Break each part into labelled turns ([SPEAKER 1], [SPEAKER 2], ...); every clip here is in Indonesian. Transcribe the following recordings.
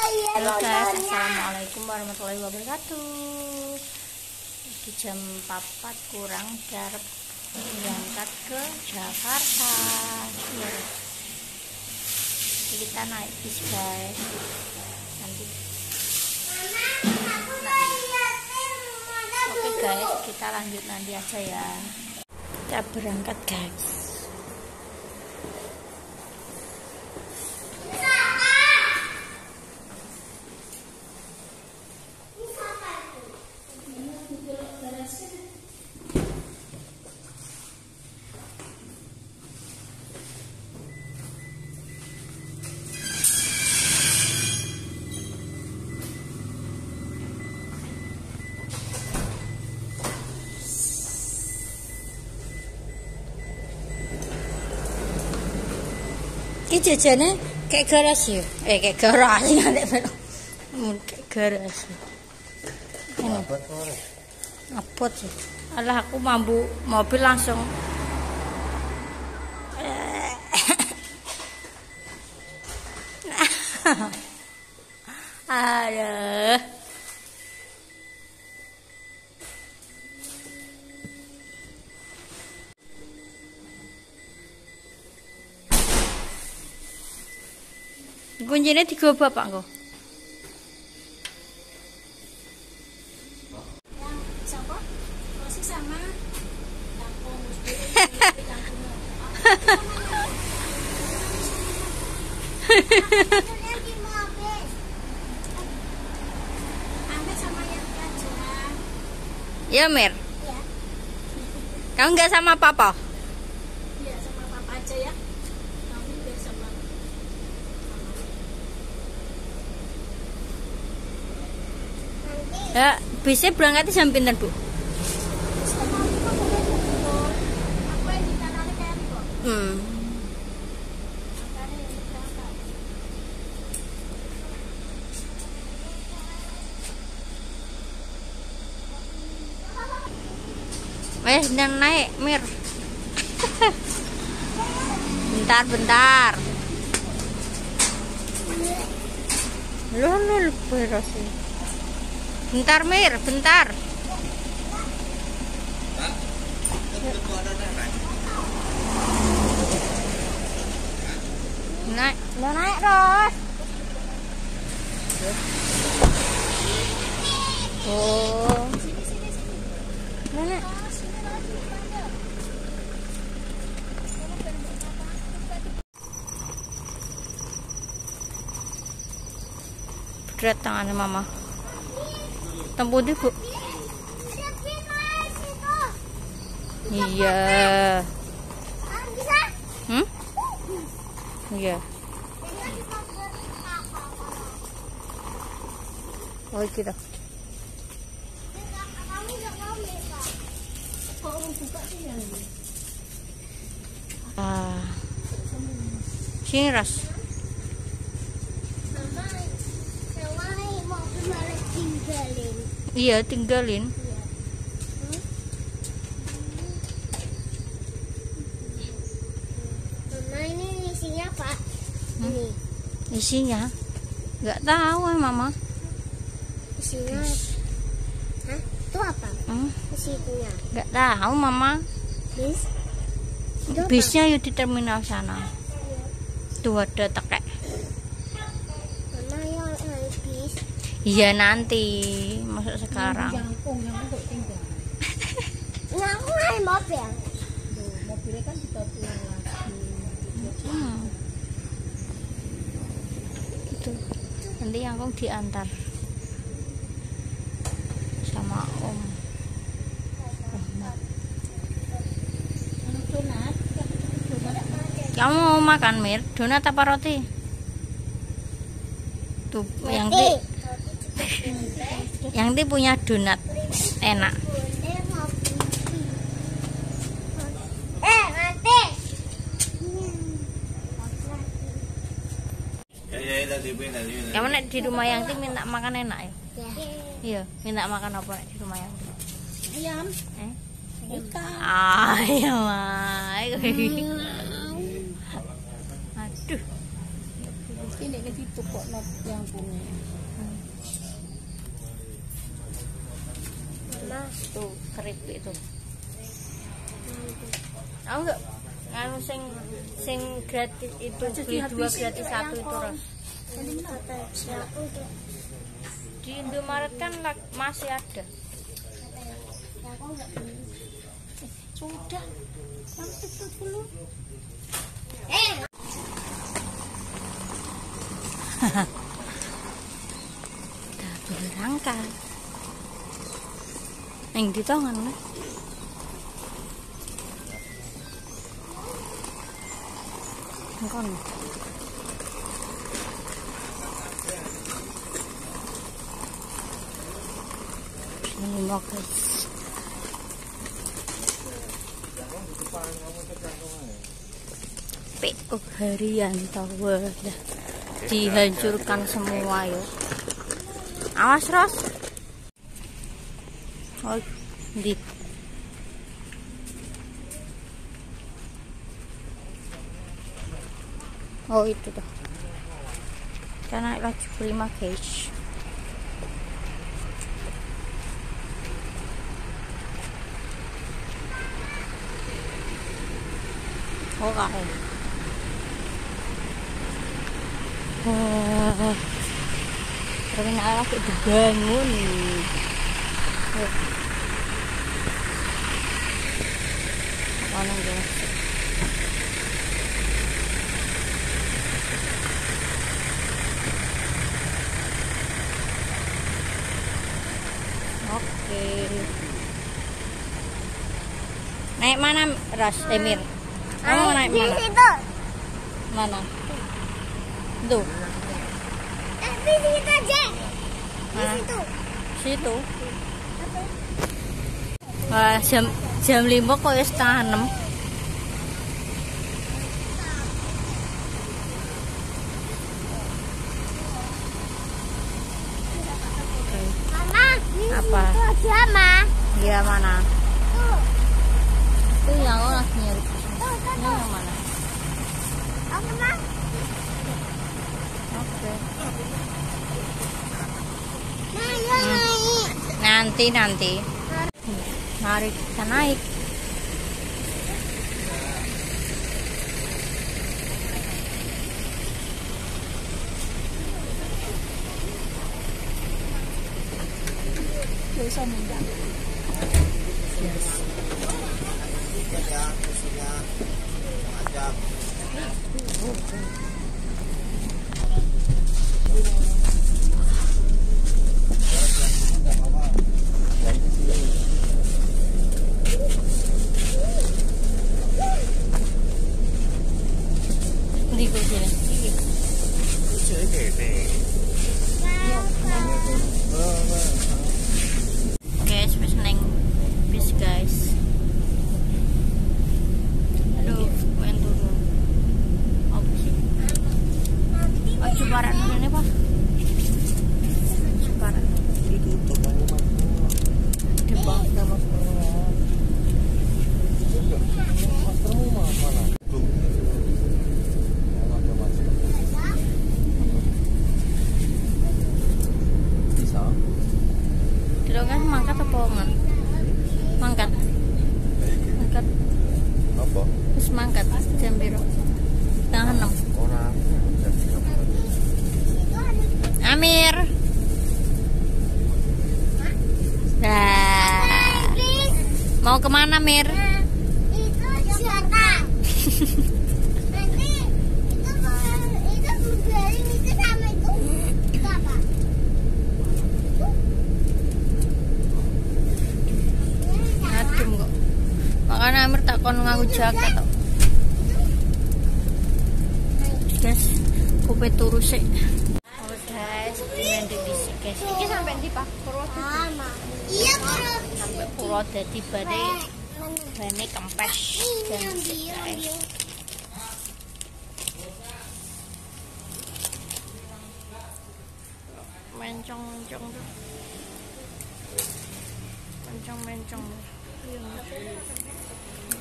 [SPEAKER 1] Halo guys, assalamualaikum warahmatullahi wabarakatuh. Di jam 4 kurang darab berangkat ke Jakarta. Ya. Kita naik bis guys. Nanti. Oke guys, kita lanjut nanti aja ya. Kita berangkat guys. Ki jajane kayak garasi ya. Kayak garasi nek bener. Kayak garasi. Abot sih. Alah aku mambu mobil langsung. Aduh. Kuncinya tiga bapak kok.
[SPEAKER 2] Siapa? Masih sama.
[SPEAKER 1] Ya Mir.
[SPEAKER 2] Ya.
[SPEAKER 1] Kamu nggak sama papa?
[SPEAKER 2] Iya sama papa aja ya. Kamu biar sama.
[SPEAKER 1] Ya, bisa berangkat jam pinten, Bu?
[SPEAKER 2] Aku yang ditanani kayak kok.
[SPEAKER 1] Dan naik, Mir. Bentar. Lu beres. Bentar, Mir, bentar. Naik, udah naik terus. Oh. Mana? Berat tangannya mama. Tempuh di Bu. Iya. Iya. Oh gitu. Sini Ras. Iya, tinggalin.
[SPEAKER 2] Mama ini isinya apa? Ini.
[SPEAKER 1] Isinya? Nggak tahu Mama.
[SPEAKER 2] Isinya. Hah? Itu apa? Isinya.
[SPEAKER 1] Nggak tahu Mama.
[SPEAKER 2] Bis. Itu apa?
[SPEAKER 1] Bisnya yuk di terminal sana. Tuh ada tekek.
[SPEAKER 2] Mama yang bis.
[SPEAKER 1] Iya nanti, masuk sekarang.
[SPEAKER 2] Jangkung yang untuk tinggal. Nggak, aku naik mobil. Mobilnya kan kita pulang lagi.
[SPEAKER 1] Gitu. Nanti yang kong diantar sama Om Rahmat.
[SPEAKER 2] Donat.
[SPEAKER 1] Kamu mau makan Mir? Donat apa roti? Tuh yang di punya donat enak.
[SPEAKER 2] Nanti.
[SPEAKER 1] Kamu nek di rumah yang minta makan enak ya?
[SPEAKER 2] Ya.
[SPEAKER 1] Iya, minta makan apa nek di rumah yang?
[SPEAKER 2] Ayam. Ikan.
[SPEAKER 1] Ayam. Aduh.
[SPEAKER 2] Ini ke situ kok not yang punya.
[SPEAKER 1] Nah, tuh keripik itu. Aku enggak anu sing gratis itu beli 2 gratis 1 itu Ros. Di Indomaret kan masih ada.
[SPEAKER 2] Sudah. Sampai dulu.
[SPEAKER 1] Dah berangkat. Yang di tangan lah. Engkau ini mau guys. PO harian tower dah dihancurkan semua yuk. Awas Ros. Oh, di oh itu tuh. Kita naik lagi Prima guys. Oh kae. Terminal aku dibangun. Mana guys? Oke. Naik mana Ras Emir? Kamu mau naik mana?
[SPEAKER 2] Situ.
[SPEAKER 1] Mana? Tuh.
[SPEAKER 2] Di situ aja.
[SPEAKER 1] Mana?
[SPEAKER 2] Situ.
[SPEAKER 1] Situ. Wah, jam 5 kok ya setengah 6.
[SPEAKER 2] Mama,
[SPEAKER 1] Apa?
[SPEAKER 2] situ aja, Ma.
[SPEAKER 1] Iya mana?
[SPEAKER 2] Tuh.
[SPEAKER 1] Itu yang aku lagi nyari.
[SPEAKER 2] Tuh,
[SPEAKER 1] Ini yang mana?
[SPEAKER 2] Oke, Ma.
[SPEAKER 1] Oke.
[SPEAKER 2] Nah, ya naik.
[SPEAKER 1] Nanti. Mari kita naik.
[SPEAKER 2] Bisa minta.
[SPEAKER 1] Di sini. Guys, wis neng bis guys. Aduh, main turun. Apa sih? Oh, Jepara ini Pak. Jepara. Di bawah. Dilongan mangkat apa ngan? Mangkat.
[SPEAKER 3] Apa?
[SPEAKER 1] Terus mangkat jam biru. Setengah 6.
[SPEAKER 3] Orang
[SPEAKER 1] Amir. Nah. Mau kemana Mir?
[SPEAKER 2] Itu siapa? Nanti itu biarin itu sama itu apa?
[SPEAKER 1] Adem kok. Makanya Amir tak kon nganggo jaket kok. Guys, kupe turu sik. Oh guys, main di bisik guys. Iki sampai di Pak Purwodadi.
[SPEAKER 2] Sama. Iya, Bro.
[SPEAKER 1] Sampai Purwodadi bane kempes dan bisik guys. Mencong-mencong tuh. Mencong-mencong.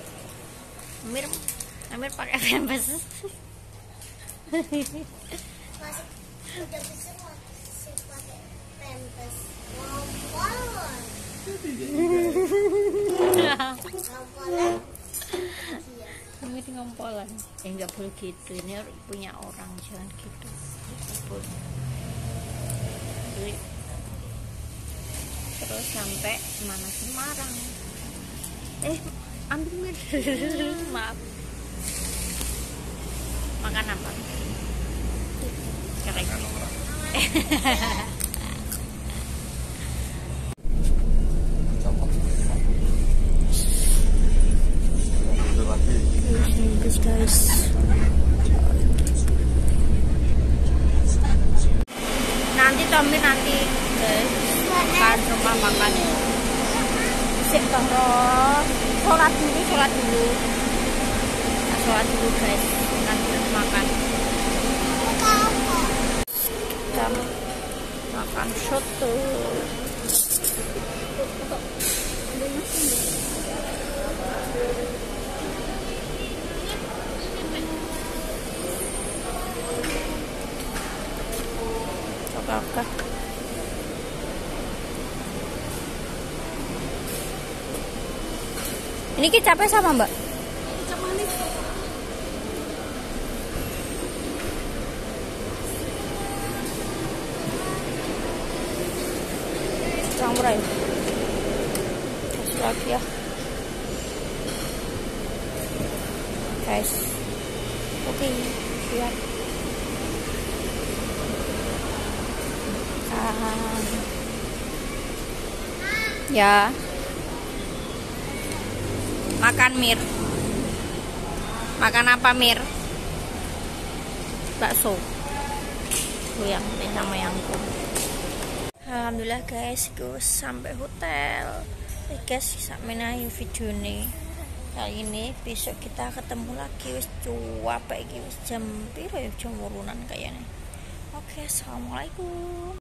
[SPEAKER 1] Amir pakai pempes.
[SPEAKER 2] udah bisa masih pakai pampers. Ngompolan. Ngompolan.
[SPEAKER 1] Ini ngompolan. Nggak boleh gitu. Ini punya orang, jangan gitu. Terus sampai mana Semarang. Ambil mir. Maaf. Makan apa? Kering. Guys. Nanti Tommy guys makan rumah makan. Sip sholat dulu. Nah, sholat dulu guys. Nanti makan. Kita makan soto. Coba. Ini kecapnya sama Mbak?
[SPEAKER 2] Kecap manis.
[SPEAKER 1] Campur aja. Kasih lagi ya. Guys. Oke, siap. Ya. Makan Mir. Makan apa Mir? Bakso. Yang sama yangku. Alhamdulillah guys, gue sampai hotel. Guys, sampai naik video nih. Kali ini besok kita ketemu lagi wis cuap iki wis jam piro ya, jam 8 kayaknya. Oke, assalamualaikum.